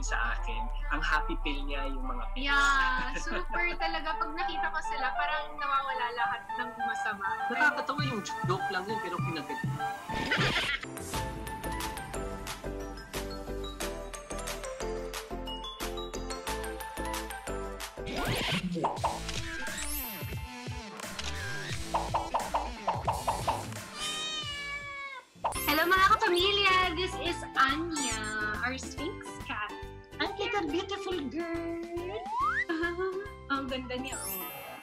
sa akin. Ang happy pill niya yung mga pics. Yeah, super talaga. Pag nakita ko sila, parang nawawala lahat ng masama. Nakakatawa yung joke lang yun, pero pinagod. Hello mga kapamilya! This is Anya, our Sphinx cat. Ang cute and beautiful girl! Ang ganda niya, oh.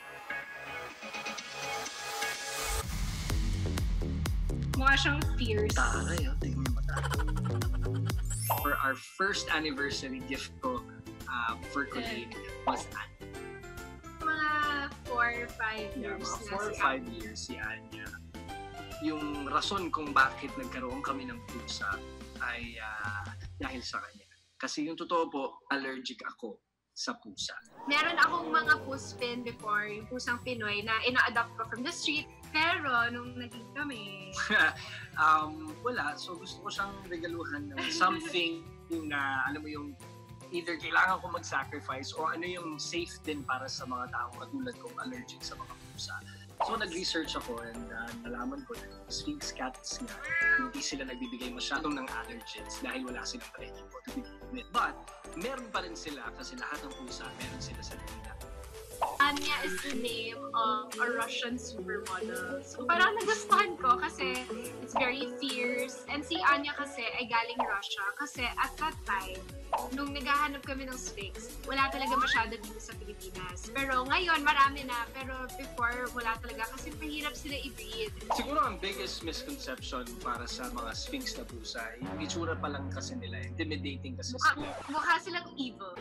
Mukha siyang fierce. Taray, oh. Tingnan mo mata. For our first anniversary gift ko for Colleen was Anya. Mga 4 or 5 Yeah, years mga na 4 or si 5 years si Anya. Yung rason kung bakit nagkaroon kami ng pusa ay dahil sa kanya. Kasi yung totoo po, allergic ako sa pusa. Meron akong mga puspin before, yung pusang Pinoy na ina-adopt ko from the street. Pero nung naging kami, Wala. So gusto ko siyang regaluhan ng something na alam mo yung either kailangan ko mag-sacrifice o ano yung safe din para sa mga taong katulad kong allergic sa mga pusa. So nag-research ako and nalaman ko na Sphinx cats nga, hindi sila nagbibigay masyadong ng allergens dahil wala silang prehipo to begin with. But meron pa rin sila kasi lahat ng pusa meron sila sa kanila. Anya is the name of a Russian supermodel. So parang nagustuhan ko kasi it's very fierce. And si Anya kasi ay galing Russia kasi at that time, nung naghahanap kami ng Sphinx, wala talaga masyado dito sa Pilipinas. Pero ngayon, marami na. Pero before, wala talaga kasi mahirap sila i-breed. Siguro ang biggest misconception para sa mga Sphinx na pusa, yung itsura pa lang kasi nila, intimidating kasi sila. Mukha silang evil.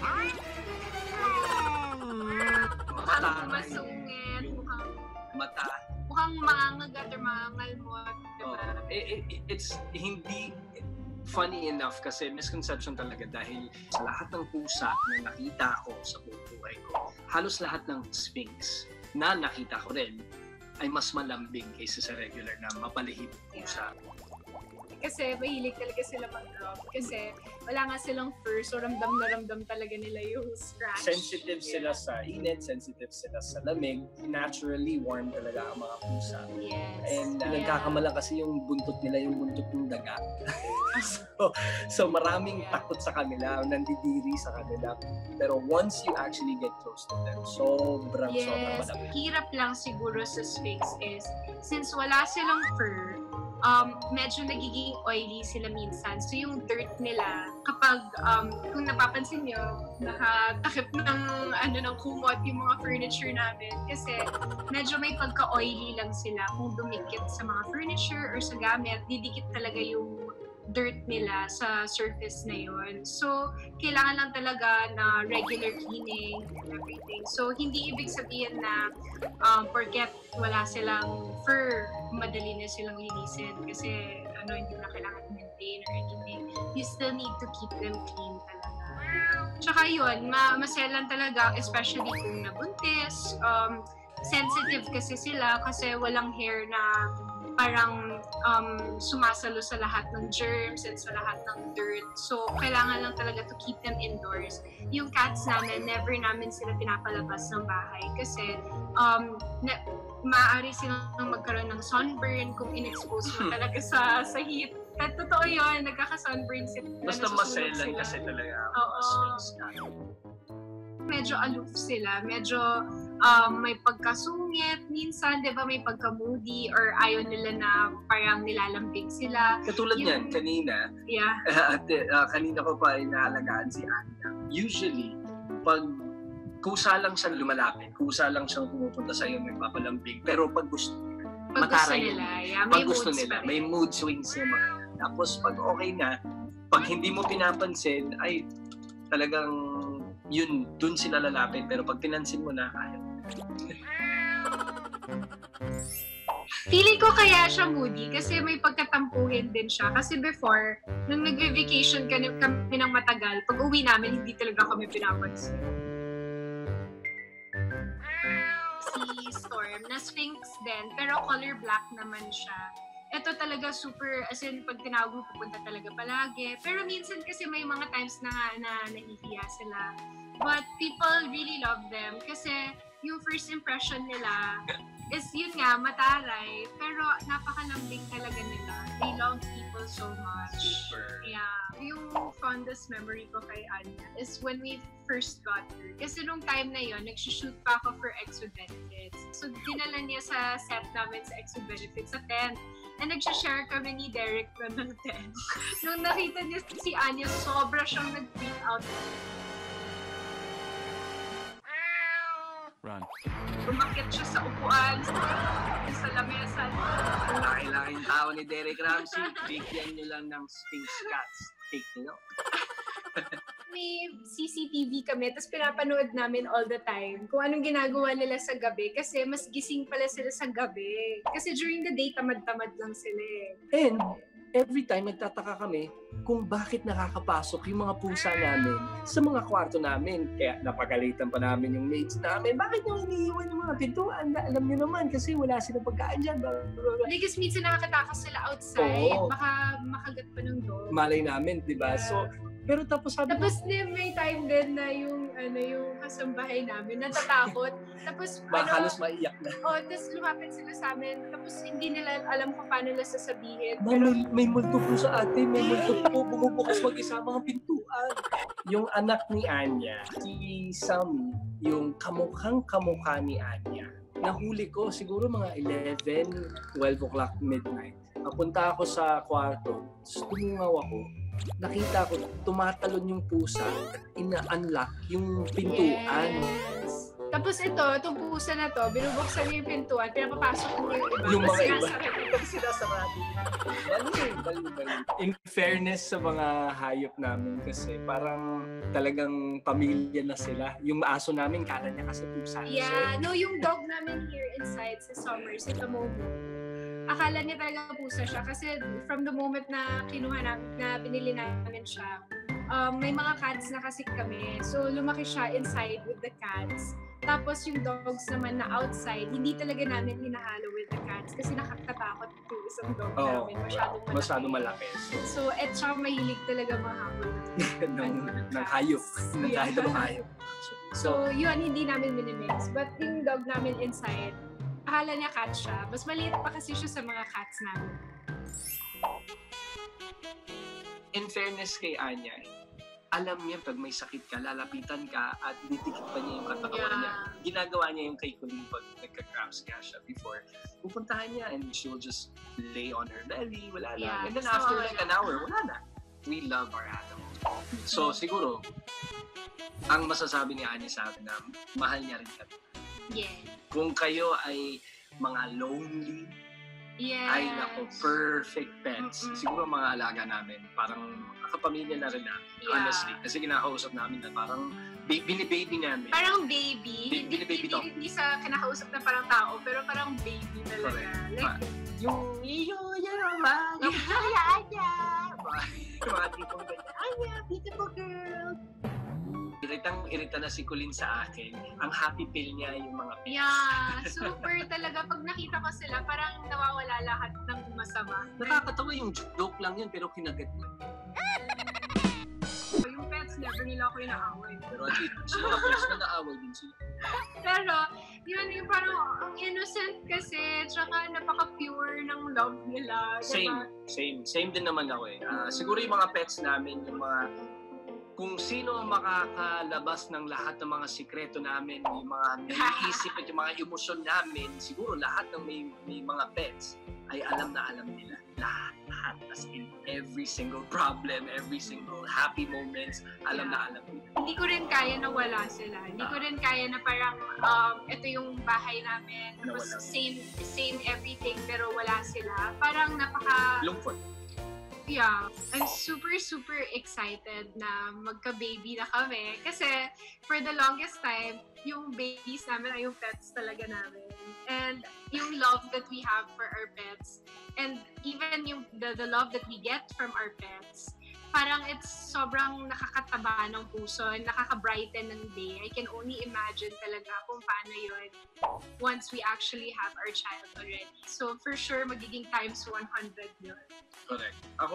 Mata, Mukhang masungit, yung mata. mukhang mangangagat or mangangalmot. Diba? It's hindi funny enough kasi misconception talaga dahil sa lahat ng pusa na nakita ko sa buong buhay ko, halos lahat ng Sphinx na nakita ko rin ay mas malambing kaysa sa regular na mapalihim pusa. Kasi mahilig talaga sila mag-rub. Kasi wala nga silang fur, so ramdam na ramdam talaga nila yung scratch. Sensitive sila sa init, sensitive sila sa lamig. Naturally warm talaga ang mga pusa. Yes. And nagkakamala kasi yung buntot nila, yung buntot ng daga. so maraming takot sa kanila, nandidiri sa kanila. Pero once you actually get close to them, sobrang malamig. Hirap lang siguro sa Sphinx is, since wala silang fur, medyo nagiging oily sila minsan. So yung dirt nila, kapag, kung napapansin nyo, nakatakip ng kumot yung mga furniture namin. Kasi medyo may pagka-oily lang sila. Kung dumikit sa mga furniture or sa gamit, didikit talaga yung dirt nila sa surface na yun. So, kailangan lang talaga na regular cleaning and everything. So, hindi ibig sabihin na forget wala silang fur, madali na silang linisin kasi hindi na kailangan i-maintain or anything. You still need to keep them clean talaga. Tsaka yun, maselan talaga, especially kung nabuntis. Sensitive kasi sila kasi walang hair na parang sumasalo sa lahat ng germs and sa lahat ng dirt. So, kailangan lang talaga to keep them indoors. Yung cats namin, never namin sila pinapalabas ng bahay kasi maaari silang magkaroon ng sunburn kung in-expose mo talaga sa heat. At totoo yun, nagkaka-sunburn sila. Basta maselan kasi talaga. Medyo aloof sila. Medyo may pagkasungit. Minsan, di ba, may pagka-moody or ayaw nila na parang nilalambing sila. Katulad yan, kanina. Yeah. Kanina ko pa inaalagaan si Anya. Usually, pag kusa lang siyang lumalapit, kusa lang siyang pumupunta sa'yo, may papalambing. Pero pag gusto nila, may gusto moods nila, may mood swings yung mga. Tapos pag okay na, pag hindi mo pinapansin, ay talagang yun, dun sila lalapit. Pero pag pinansin mo na, ayaw. Feeling ko kaya siya moody kasi may pagkatampuhin din siya. Kasi before, nung nag-vacation kami ng matagal, pag uwi namin, hindi talaga kami pinapansin. Si Storm, na Sphinx din, pero color black naman siya. ito talaga super, as in, pag tinawag mo, pupunta talaga palagi. Pero minsan kasi may mga times na nahihiya sila. But people really love them kasi yung first impression nila is yun nga, mataray, pero napakalambing talaga nila. They love people so much. Super. Yeah. Yung fondest memory ko kay Anya is when we first got her. Kasi nung time na yon, nag-shoot pa ako for Exo Benefits. So, dinala niya sa set namin sa Exo Benefits sa tent. And nag-share kami ni Derek na ng tent. Nung nakita niya si Anya, sobra siyang nag-freak out. Run. Umakyat siya sa upuan, sa lamesa. Ang laki-laking tao ni Derek Ramsey. Bigyan nyo lang ng Sphinx Cats. Take nyo. May CCTV kami, tapos pinapanood namin all the time kung anong ginagawa nila sa gabi kasi mas gising pala sila sa gabi. Kasi during the day, tamad-tamad lang sila eh. And every time nagtataka kami kung bakit nakakapasok yung mga pusa namin sa mga kwarto namin. Kaya napagalitan pa namin yung mates namin. Bakit nyo iniiwan yung mga pintuan? Alam nyo naman kasi wala silang pagkain dyan. Hindi kasi minsan nakakatakas sila outside. Oo. Baka makagat pa ng dog. Malay namin, di ba? So, pero tapos sabi ko, Tapos may time din na yung kasambahay namin natatakot. Tapos halos maiyak na. tapos lumapit sila sa amin. Tapos hindi nila alam kung paano nila sasabihin. May multo po sa atin, may multo po, bumubukas mag-isa mga pintuan. Yung anak ni Anya, si Sammy, yung kamukhang-kamukha ni Anya, nahuli ko siguro mga 11, 12 o'clock midnight. Napunta ako sa kwarto, tumungaw ako. Nakita ko, tumatalon yung pusa, ina-unlock yung pintuan. Yes. Tapos itong pusa na to, binubuksan niya yung pintuan, pinapapasok niya yung iba. Yung mga Tapos iba. sinasarado. Sinasarado. Bali. In fairness sa mga hayop namin kasi parang talagang pamilya na sila. Yung aso namin, kala niya kasi pusa. Yeah, no, yung dog namin here inside sa Summer, si Tamomo, akala niya talaga pusa siya kasi from the moment na kinuha namin, na binili namin siya, may mga cats na kasi kami. So, lumaki siya inside with the cats. Tapos yung dogs naman na outside, hindi talaga namin hinahalo with the cats kasi nakakatakot yung isang dog namin. Masyadong malaki. So, siya mahilig talaga mahabol. ng hayop. Ng kahit anong hayop. So, yun, hindi namin minimix. But yung dog namin inside, akala niya cat siya. Mas maliit pa kasi siya sa mga cats namin. In fairness kay Anya, alam niya pag may sakit ka, lalapitan ka at ditikit pa niya yung katawan niya. Ginagawa niya yung kay Colleen pag nagka-cramps nga siya before. Pupuntahan niya and she'll just lay on her belly, wala lang. And then after like an hour, wala na. We love our animals. So siguro, ang masasabi ni Anya sa akin na mahal niya rin kami. Yeah. Kung kayo ay mga lonely, Yes. ay nako, perfect pets. Siguro mga alaga namin, parang kapamilya na rin namin, honestly. Kasi kinakausap namin na parang bini-baby namin. Parang baby. Bini-baby to. Hindi sa kinakausap na parang tao, pero parang baby talaga. Like, yung Anya. Yung mga tipong ganyan, Anya, beautiful girl. Iritang-irita na si Colleen sa akin. Ang happy pill niya yung mga pets. yeah, super talaga. Pag nakita ko sila, parang nawawala lahat ng masama. Nakakatawa yung joke lang yun, pero kinagat mo. Yung pets, never nila ako inaaway. Pero at least, sila mga pets na naaway din sila. Pero, yun, yung parang ang innocent kasi, tsaka napaka-pure ng love nila. Diba? Same din naman ako eh. Siguro yung mga pets namin, yung mga kung sino ang makakalabas ng lahat ng mga sikreto namin, yung mga naiisip at yung mga emosyon namin, siguro lahat ng may mga pets ay alam na alam nila. Lahat. As in every single problem, every single happy moments, alam na alam nila. Hindi ko rin kaya na wala sila. Hindi ko rin kaya na parang ito yung bahay namin. Tapos same everything pero wala sila. Parang Lungkot. Yeah, I'm super excited na magka-baby na kami. Kasi for the longest time, yung babies namin ay yung pets talaga namin. And yung love that we have for our pets, and even yung the love that we get from our pets, parang it's sobrang nakakataba ng puso, nakaka-brighten ng day. I can only imagine talaga kung paano yun once we actually have our child already. So for sure, magiging times 100 yun. Correct.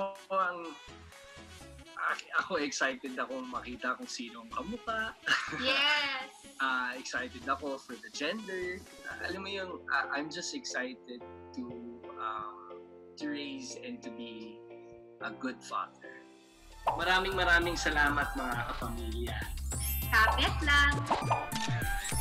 Ako excited akong makita kung sino ang kamukha. Yes! Excited ako for the gender. Alam mo yung, I'm just excited to raise and to be a good father. Maraming salamat mga kapamilya. Kapit lang!